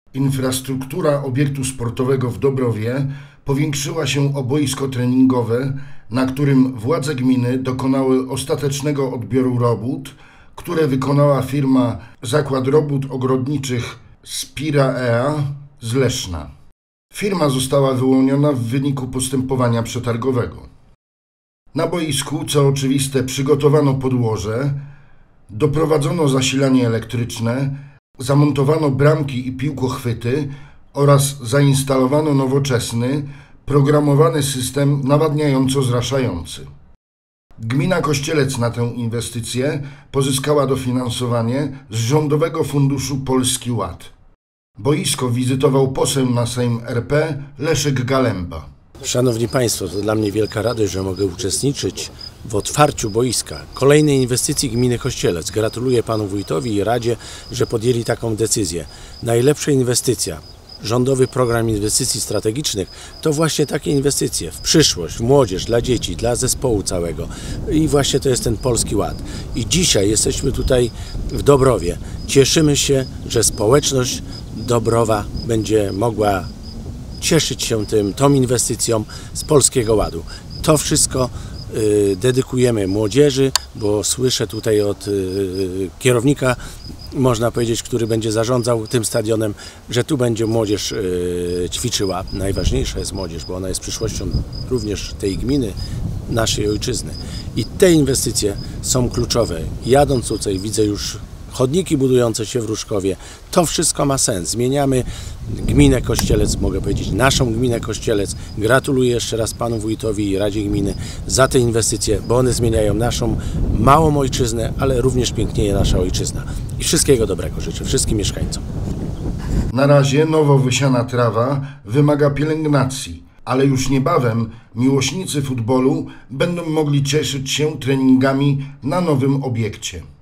Infrastruktura obiektu sportowego w Dobrowie powiększyła się o boisko treningowe, na którym władze gminy dokonały ostatecznego odbioru robót, które wykonała firma Zakład Robót Ogrodniczych Spira EA z Leszna. Firma została wyłoniona w wyniku postępowania przetargowego. Na boisku, co oczywiste, przygotowano podłoże, doprowadzono zasilanie elektryczne, zamontowano bramki i piłkochwyty oraz zainstalowano nowoczesny, programowany system nawadniająco-zraszający. Gmina Kościelec na tę inwestycję pozyskała dofinansowanie z Rządowego Funduszu Polski Ład. Boisko wizytował poseł na Sejm RP Leszek Galemba. Szanowni Państwo, to dla mnie wielka radość, że mogę uczestniczyć w otwarciu boiska kolejnej inwestycji gminy Kościelec. Gratuluję panu wójtowi i radzie, że podjęli taką decyzję. Najlepsza inwestycja, rządowy program inwestycji strategicznych, to właśnie takie inwestycje w przyszłość, w młodzież, dla dzieci, dla zespołu całego. I właśnie to jest ten Polski Ład. I dzisiaj jesteśmy tutaj w Dobrowie. Cieszymy się, że społeczność Dobrowa będzie mogła cieszyć się tą inwestycją z Polskiego Ładu. To wszystko dedykujemy młodzieży, bo słyszę tutaj od kierownika, można powiedzieć, który będzie zarządzał tym stadionem, że tu będzie młodzież ćwiczyła. Najważniejsza jest młodzież, bo ona jest przyszłością również tej gminy, naszej ojczyzny. I te inwestycje są kluczowe. Jadąc tutaj widzę już chodniki budujące się w Różkowie. To wszystko ma sens. Zmieniamy gminę Kościelec, mogę powiedzieć, naszą gminę Kościelec. Gratuluję jeszcze raz panu wójtowi i Radzie Gminy za te inwestycje, bo one zmieniają naszą małą ojczyznę, ale również pięknieje nasza ojczyzna. I wszystkiego dobrego życzę wszystkim mieszkańcom. Na razie nowo wysiana trawa wymaga pielęgnacji, ale już niebawem miłośnicy futbolu będą mogli cieszyć się treningami na nowym obiekcie.